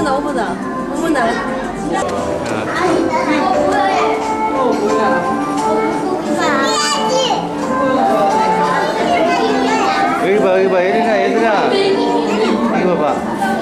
어머나 어머나 어머나. 여기 봐 예린아 얘들아 이거 봐.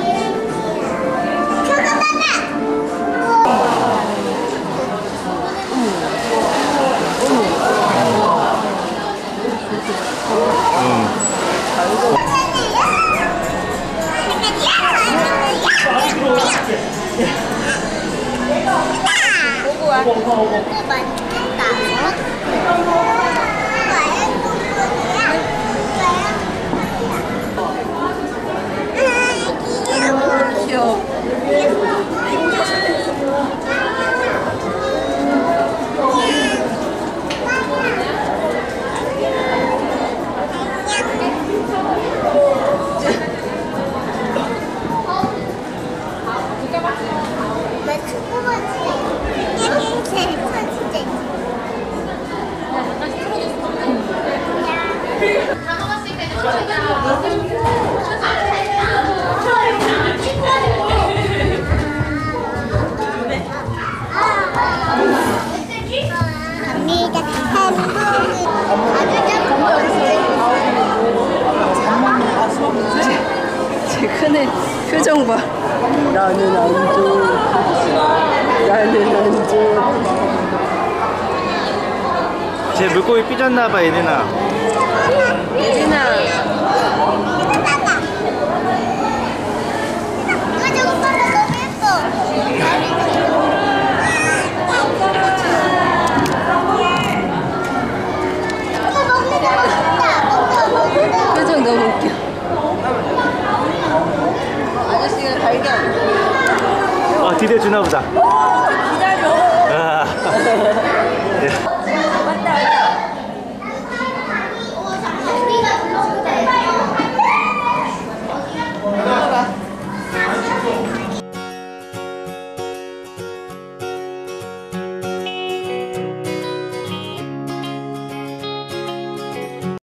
제 큰애 표정 봐. 나는 안 줘. 나는 안 줘. 쟤 물고기 삐졌나봐 예린아. 예린아. 표정 너무 웃겨. 아저씨가 발견. 드디어 주나보다. 기다려. 예. 왔다 왔다.